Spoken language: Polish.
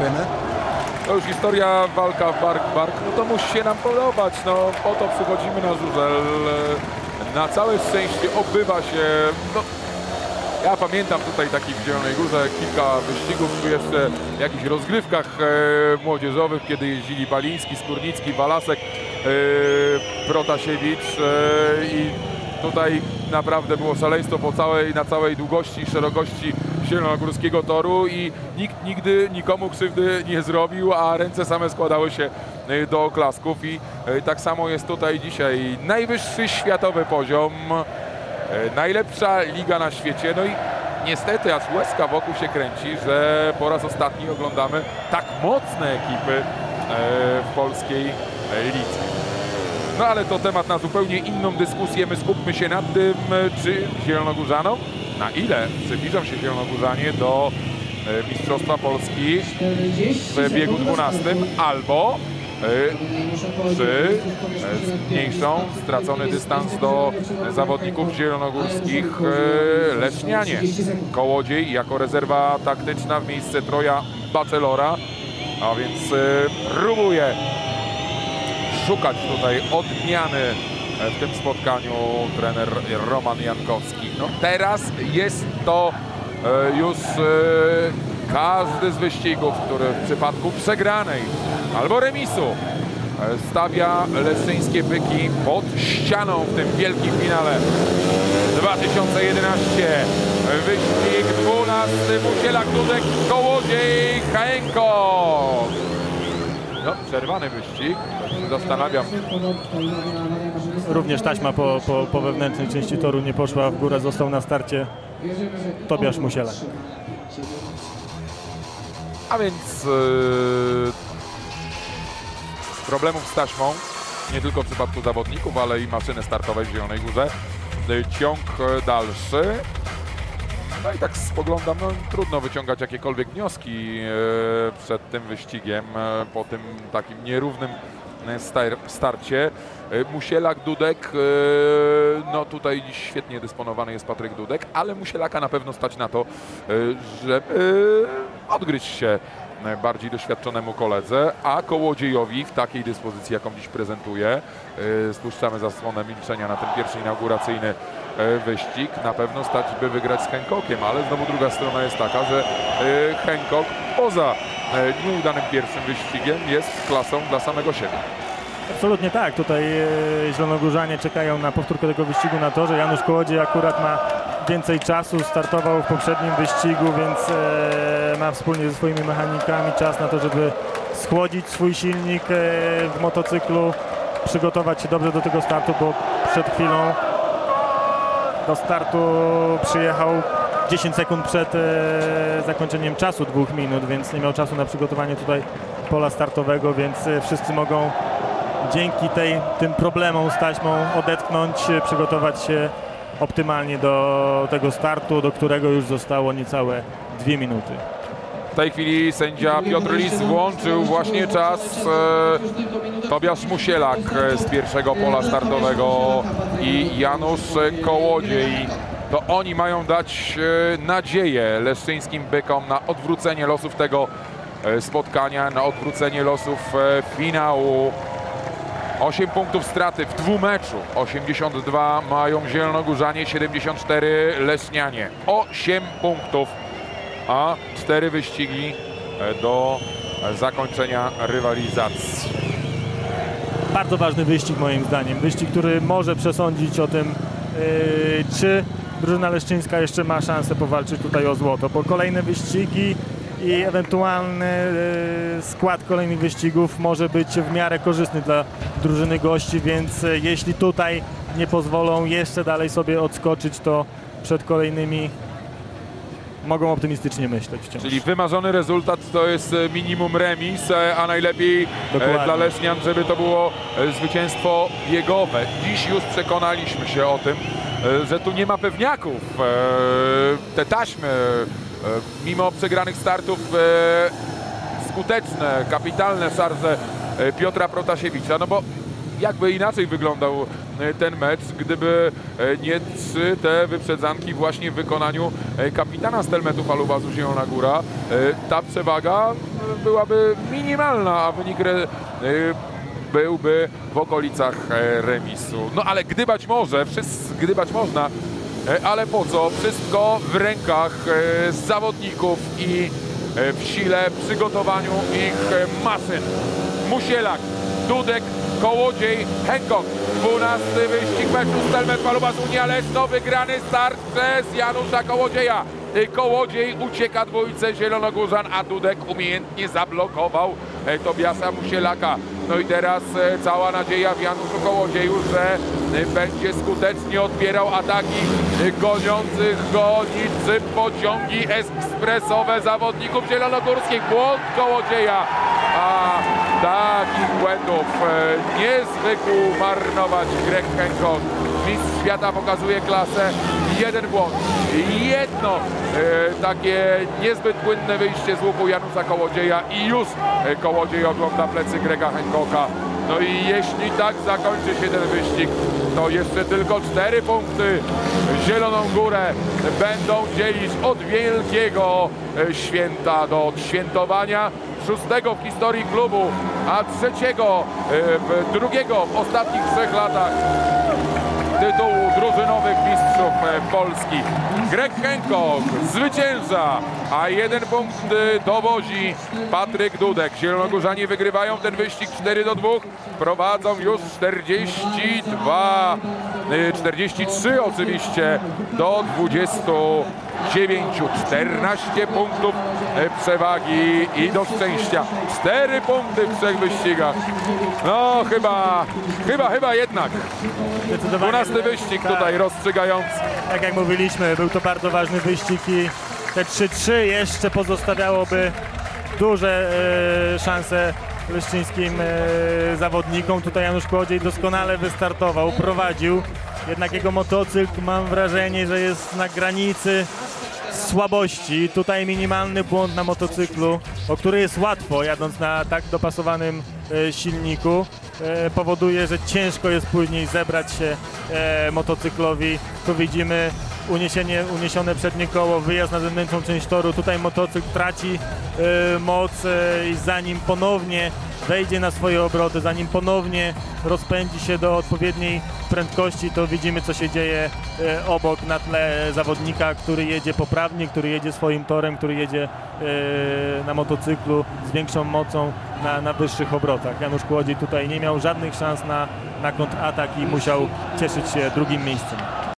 trener? To już historia, walka bark w bark, no to musi się nam podobać, no po to przychodzimy na żużel. Na całe szczęście odbywa się, no ja pamiętam tutaj taki w Zielonej Górze kilka wyścigów, tu jeszcze w jakichś rozgrywkach młodzieżowych, kiedy jeździli Baliński, Skórnicki, Walasek, Protasiewicz i tutaj naprawdę było szaleństwo na całej długości i szerokości zielonogórskiego toru i nikt nigdy nikomu krzywdy nie zrobił, a ręce same składały się do oklasków i tak samo jest tutaj dzisiaj. Najwyższy światowy poziom, najlepsza liga na świecie, no i niestety aż łezka wokół się kręci, że po raz ostatni oglądamy tak mocne ekipy w polskiej lidze. No ale to temat na zupełnie inną dyskusję. My skupmy się nad tym, czy zielonogórzanom, na ile przybliżą się zielonogórzanie do Mistrzostwa Polski w biegu 12, albo czy zmniejszą stracony dystans do zawodników zielonogórskich Lesznianie. Kołodziej jako rezerwa taktyczna w miejsce Troja Bachelora, a więc próbuje szukać tutaj odmiany w tym spotkaniu trener Roman Jankowski. No teraz jest to już każdy z wyścigów, który w przypadku przegranej albo remisu stawia leszczyńskie byki pod ścianą w tym wielkim finale 2011. Wyścig 12. Musielak, Dudek, Kołodziej, Henko. No, przerwany wyścig. Zastanawiam. Również taśma po wewnętrznej części toru nie poszła w górę. Został na starcie Tobiasz Musielak. A więc problemów z taśmą, nie tylko w przypadku zawodników, ale i maszyny startowej w Zielonej Górze. Ciąg dalszy. No i tak spoglądam, no trudno wyciągać jakiekolwiek wnioski przed tym wyścigiem, po tym takim nierównym starcie. Musielak, Dudek, no tutaj dziś świetnie dysponowany jest Patryk Dudek, ale Musielaka na pewno stać na to, żeby odgryźć się bardziej doświadczonemu koledze, a Kołodziejowi w takiej dyspozycji, jaką dziś prezentuje, spuszczamy zasłonę milczenia na ten pierwszy inauguracyjny wyścig, na pewno stać, by wygrać z Hancockiem, ale znowu druga strona jest taka, że Hancock poza nieudanym pierwszym wyścigiem jest klasą dla samego siebie. Absolutnie tak. Tutaj zielonogórzanie czekają na powtórkę tego wyścigu na torze. Janusz Kołodziej akurat ma więcej czasu, startował w poprzednim wyścigu, więc ma wspólnie ze swoimi mechanikami czas na to, żeby schłodzić swój silnik w motocyklu, przygotować się dobrze do tego startu, bo przed chwilą do startu przyjechał 10 sekund przed zakończeniem czasu 2 minut, więc nie miał czasu na przygotowanie tutaj pola startowego, więc wszyscy mogą dzięki tym problemom z taśmą odetchnąć, przygotować się optymalnie do tego startu, do którego już zostało niecałe 2 minuty. W tej chwili sędzia Piotr Lis włączył właśnie czas. Tobiasz Musielak z pierwszego pola startowego i Janusz Kołodziej. To oni mają dać nadzieję leszczyńskim bykom na odwrócenie losów tego spotkania, na odwrócenie losów finału. 8 punktów straty w dwumeczu. 82 mają zielonogórzanie, 74 Lesznianie. 8 punktów, a 4 wyścigi do zakończenia rywalizacji. Bardzo ważny wyścig moim zdaniem. Wyścig, który może przesądzić o tym, czy drużyna leszczyńska jeszcze ma szansę powalczyć tutaj o złoto. Bo kolejne wyścigi i ewentualny skład kolejnych wyścigów może być w miarę korzystny dla drużyny gości, więc jeśli tutaj nie pozwolą jeszcze dalej sobie odskoczyć, to przed kolejnymi mogą optymistycznie myśleć wciąż. Czyli wymarzony rezultat to jest minimum remis, a najlepiej dla Lesznian, żeby to było zwycięstwo biegowe. Dziś już przekonaliśmy się o tym, że tu nie ma pewniaków. Te taśmy, mimo przegranych startów, skuteczne, kapitalne szarże Piotra Protasiewicza, no bo jakby inaczej wyglądał ten mecz, gdyby nie trzy te wyprzedzanki właśnie w wykonaniu kapitana Stelmetów Alubasu Zielona Góra. Ta przewaga byłaby minimalna, a wynik byłby w okolicach remisu. No ale gdybać może, gdybać można, ale po co? Wszystko w rękach zawodników i w sile, przygotowaniu ich maszyn. Musielak, Dudek, Kołodziej, Hancock. 12. wyścig meczu Stelmetów Alubas Unia Leszno. Wygrany start przez Janusza Kołodzieja. Kołodziej ucieka dwójce zielonogórzan, a Dudek umiejętnie zablokował Tobiasza Musielaka. No i teraz cała nadzieja w Januszu Kołodzieju, że będzie skutecznie odbierał ataki goniących go niczym pociągi ekspresowe zawodników zielonogórskich. Błąd Kołodzieja, a takich błędów nie zwykł marnować Greg Hancock. Mistrz świata pokazuje klasę. Jeden błąd, jedno takie niezbyt płynne wyjście z łuku Janusza Kołodzieja i już Kołodziej ogląda plecy Grega Hancocka. No i jeśli tak zakończy się ten wyścig, to jeszcze tylko 4 punkty Zieloną Górę będą dzielić od wielkiego święta do świętowania. 6. w historii klubu, a drugiego w ostatnich 3 latach tytułu drużynowych mistrzów Polski. Greg Hancock zwycięża, a 1 punkt dowozi Patryk Dudek. Zielonogórzanie wygrywają ten wyścig 4-2. Prowadzą już 43 oczywiście do 29. 14 punktów przewagi i do szczęścia. 4 punkty w 3 wyścigach. No chyba jednak. 12. wyścig tutaj rozstrzygający. Tak jak mówiliśmy, był to bardzo ważny wyścig i te 3-3 jeszcze pozostawiałoby duże szanse leszczyńskim zawodnikom. Tutaj Janusz Kołodziej doskonale wystartował, prowadził. Jednak jego motocykl, mam wrażenie, że jest na granicy słabości. Tutaj minimalny błąd na motocyklu, o który jest łatwo jadąc na tak dopasowanym silniku, powoduje, że ciężko jest później zebrać się motocyklowi. Tu widzimy uniesione przednie koło, wyjazd na zewnętrzną część toru. Tutaj motocykl traci moc i zanim ponownie wejdzie na swoje obroty, zanim ponownie rozpędzi się do odpowiedniej prędkości, to widzimy, co się dzieje obok na tle zawodnika, który jedzie poprawnie, który jedzie swoim torem, który jedzie na motocyklu z większą mocą na wyższych obrotach. Janusz Kołodziej tutaj nie miał żadnych szans na kontratak i musiał cieszyć się 2. miejscem.